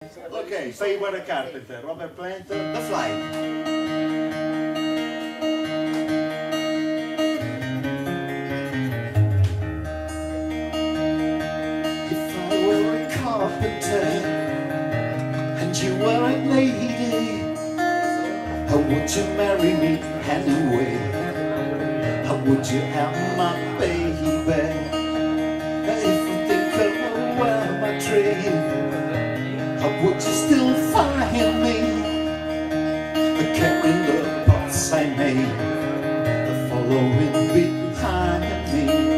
Okay, say what a carpenter, Robert Plant, The Flight. If I were a carpenter and you were a lady, how would you marry me anyway? How would you have my baby? If you think of where my trade, how would you still find me carrying the pots I made, the following behind me?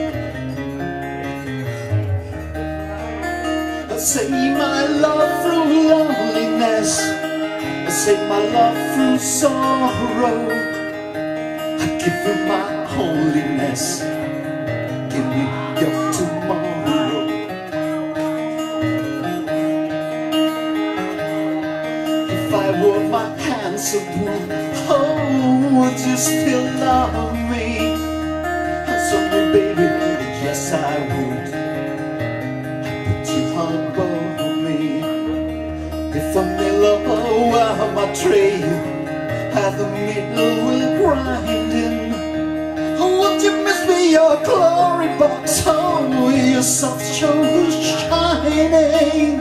Say my love through loneliness, say my love through sorrow. I give you my holiness, give me your tomorrow. If I were my handsome one, oh, would you still love me? Sorry baby, yes I would. If I'm low out my tray, at the middle will grinding. Oh, won't you miss me, your glory box? Oh, your soft show shining.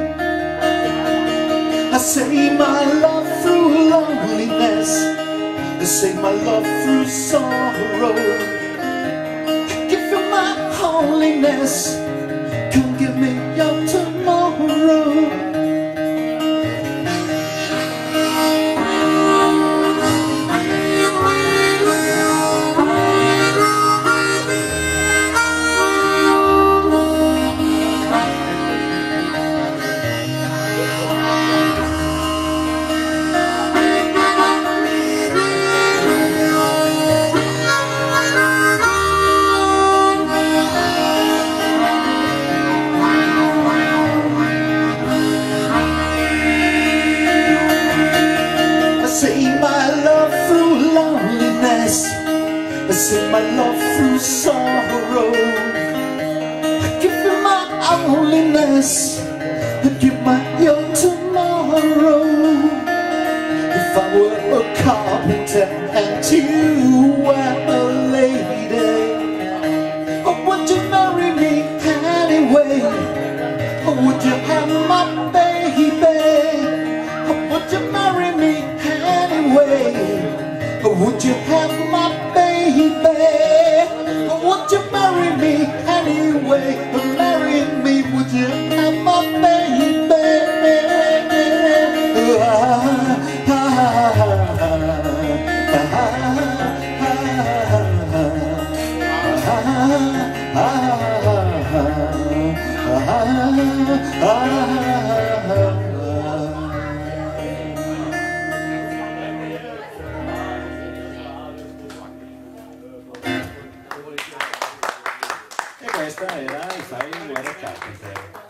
I say my love through loneliness, I say my love through sorrow. I give you my holiness, come give me your tomorrow. I say my love through sorrow. I give you my holiness, I give my your tomorrow. If I were a carpenter and you were a lady, oh, would you marry me anyway? Or would you have my baby? Or would you marry me anyway? Or would you have my baby? Or would you marry me anyway? Or marry me, would you have my baby? E questa era I Fire Weather Carpenter.